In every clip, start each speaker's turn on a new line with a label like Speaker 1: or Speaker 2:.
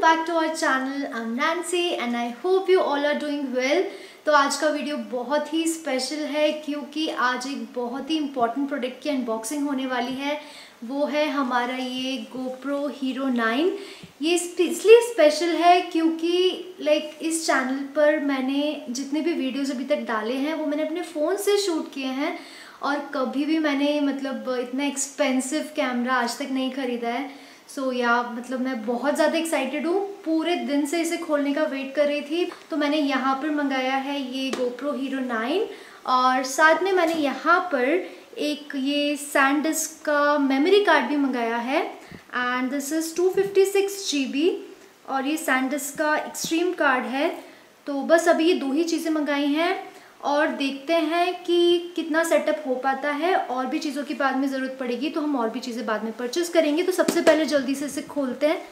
Speaker 1: back to our channel. I'm Nancy and I hope you all are doing well. तो आज का video बहुत ही special है क्योंकि आज एक बहुत ही इम्पॉर्टेंट प्रोडक्ट की अनबॉक्सिंग होने वाली है। वो है हमारा ये GoPro Hero 9। ये इसलिए स्पेशल है क्योंकि इस चैनल पर मैंने जितने भी वीडियोस अभी तक डाले हैं वो मैंने अपने फ़ोन से शूट किए हैं और कभी भी मैंने इतना एक्सपेंसिव कैमरा आज तक नहीं ख़रीदा है। मैं बहुत ज़्यादा एक्साइटेड हूँ, पूरे दिन से इसे खोलने का वेट कर रही थी। तो मैंने यहाँ पर मंगाया है ये GoPro Hero 9 और साथ में मैंने यहाँ पर एक ये SanDisk का मेमोरी कार्ड भी मंगाया है एंड दिस इज़ 256 GB और ये SanDisk का एक्सट्रीम कार्ड है। तो बस अभी ये दो ही चीज़ें मंगाई हैं और देखते हैं कि कितना सेटअप हो पाता है। और भी चीज़ों की बाद में ज़रूरत पड़ेगी तो हम और भी चीज़ें बाद में परचेस करेंगे। तो सबसे पहले जल्दी से इसे खोलते हैं।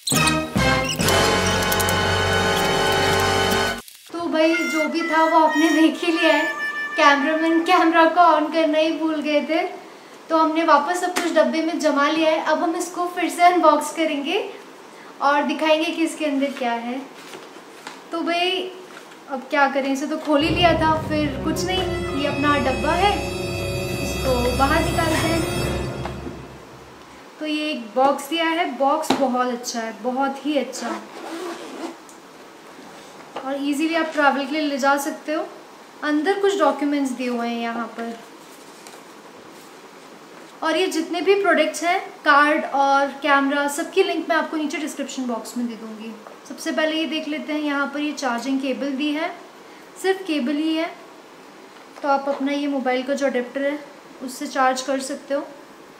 Speaker 1: तो भाई जो भी था वो आपने देख ही लिया है, कैमरामैन कैमरा को ऑन करना ही भूल गए थे तो हमने वापस सब कुछ डब्बे में जमा लिया है। अब हम इसको फिर से अनबॉक्स करेंगे और दिखाएंगे कि इसके अंदर क्या है। तो भाई अब क्या करें, इसे तो खोल ही लिया था, फिर कुछ नहीं, ये अपना डब्बा है, इसको बाहर निकालते हैं। तो ये एक बॉक्स दिया है, बॉक्स बहुत अच्छा है, बहुत ही अच्छा और इजीली आप ट्रैवल के लिए ले जा सकते हो। अंदर कुछ डॉक्यूमेंट्स दिए हुए हैं यहाँ पर और ये जितने भी प्रोडक्ट्स हैं, कार्ड और कैमरा, सबकी लिंक मैं आपको नीचे डिस्क्रिप्शन बॉक्स में दे दूँगी। सबसे पहले ये देख लेते हैं, यहाँ पर ये चार्जिंग केबल दी है, सिर्फ केबल ही है। तो आप अपना ये मोबाइल का जो अडेप्टर है उससे चार्ज कर सकते हो।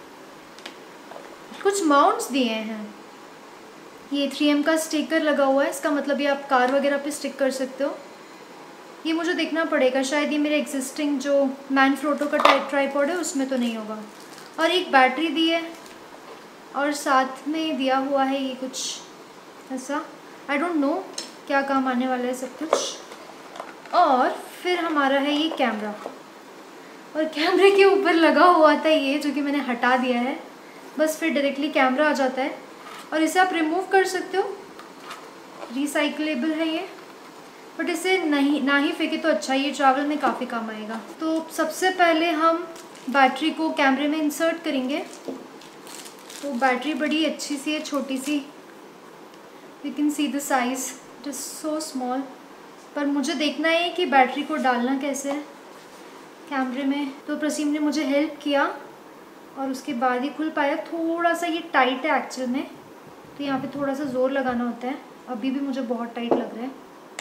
Speaker 1: कुछ माउंट्स दिए हैं, ये 3M का स्टिकर लगा हुआ है, इसका मतलब ये आप कार वगैरह पे स्टिक कर सकते हो। ये मुझे देखना पड़ेगा, शायद ये मेरे एग्जिस्टिंग जो मैनफ्रोटो का ट्राइपॉड है उसमें तो नहीं होगा। और एक बैटरी दी है और साथ में दिया हुआ है ये कुछ ऐसा, आई डोंट नो क्या काम आने वाला है सब कुछ। और फिर हमारा है ये कैमरा और कैमरे के ऊपर लगा हुआ था ये, जो कि मैंने हटा दिया है। बस फिर डायरेक्टली कैमरा आ जाता है और इसे आप रिमूव कर सकते हो। रिसाइकलेबल है ये, बट इसे ना ही फेंके तो अच्छा, ये ट्रैवल में काफ़ी काम आएगा। तो सबसे पहले हम बैटरी को कैमरे में इंसर्ट करेंगे। तो बैटरी बड़ी अच्छी सी है, छोटी सी, you can see the size, it is so small. पर मुझे देखना है कि बैटरी को डालना कैसे है कैमरे में। तो प्रसीम ने मुझे हेल्प किया और उसके बाद ही खुल पाया। थोड़ा सा ये टाइट है एक्चुअल में, तो यहाँ पे थोड़ा सा ज़ोर लगाना होता है। अभी भी मुझे बहुत टाइट लग रहा है।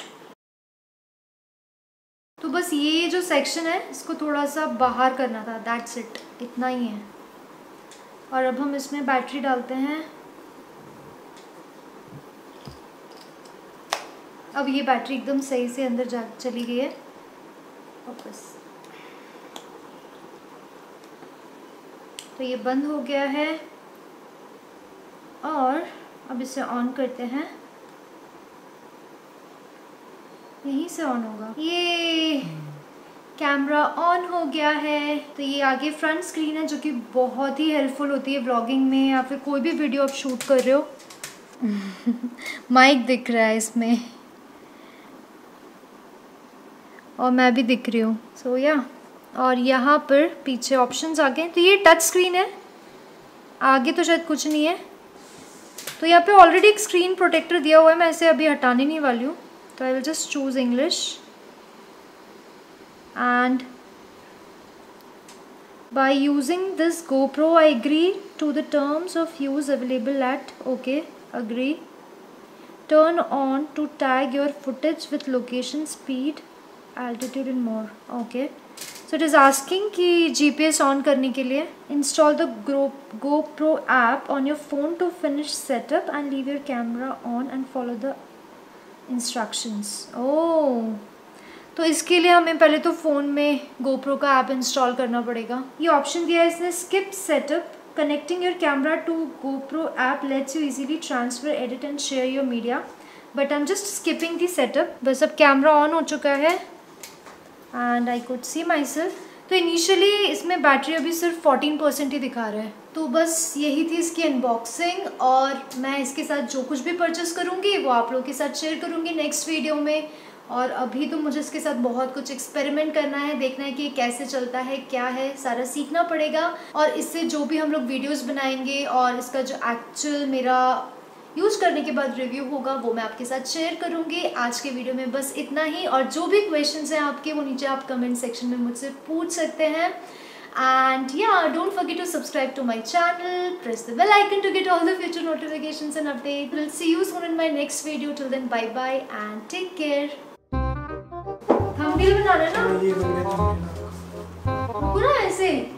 Speaker 1: तो बस ये जो सेक्शन है इसको थोड़ा सा बाहर करना था, दैट्स इट, इतना ही है। और अब हम इसमें बैटरी डालते हैं। अब ये बैटरी एकदम सही से अंदर जा चली गई है वापस। तो ये बंद हो गया है और अब इसे ऑन करते हैं, यहीं से ऑन होगा। ये कैमरा ऑन हो गया है। तो ये आगे फ्रंट स्क्रीन है जो कि बहुत ही हेल्पफुल होती है व्लॉगिंग में या फिर कोई भी वीडियो आप शूट कर रहे हो। माइक दिख रहा है इसमें और मैं भी दिख रही हूँ, सो या। और यहाँ पर पीछे ऑप्शंस आ गए। तो ये टच स्क्रीन है, आगे तो शायद कुछ नहीं है। तो यहाँ पे ऑलरेडी एक स्क्रीन प्रोटेक्टर दिया हुआ है, मैं इसे अभी हटाने नहीं वाली हूँ। तो I will just choose English and by using this GoPro I agree to the terms of use available at okay, agree, turn on to tag your footage with location, speed, altitude and more. Okay, so it is asking कि GPS on करने के लिए install the GoPro app on your phone to finish setup and leave your camera on and follow the instructions. Oh, तो इसके लिए हमें पहले तो फ़ोन में GoPro का ऐप इंस्टॉल करना पड़ेगा। ये ऑप्शन दिया है इसने, skip setup, connecting your camera to GoPro app lets you easily transfer, edit and share your media, but I am just skipping the setup. बस अब कैमरा ऑन हो चुका है and I could see myself. तो initially इसमें battery अभी सिर्फ 14% ही दिखा रहा है। तो बस यही थी इसकी अनबॉक्सिंग, और मैं इसके साथ जो कुछ भी परचेस करूँगी वो आप लोगों के साथ शेयर करूँगी नेक्स्ट वीडियो में। और अभी तो मुझे इसके साथ बहुत कुछ एक्सपेरिमेंट करना है, देखना है कि ये कैसे चलता है, क्या है, सारा सीखना पड़ेगा। और इससे जो भी हम लोग वीडियोस बनाएंगे और इसका जो एक्चुअल मेरा यूज़ करने के बाद रिव्यू होगा वो मैं आपके साथ शेयर करूँगी। आज के वीडियो में बस इतना ही, और जो भी क्वेश्चंस हैं आपके वो नीचे आप कमेंट सेक्शन में मुझसे पूछ सकते हैं। And yeah, don't forget to subscribe to my channel, press the bell icon to get all the future notifications and updates. We'll see you soon in my next video. Till then, bye bye and take care. Thumbnail बनाना है ना पूरा ऐसे।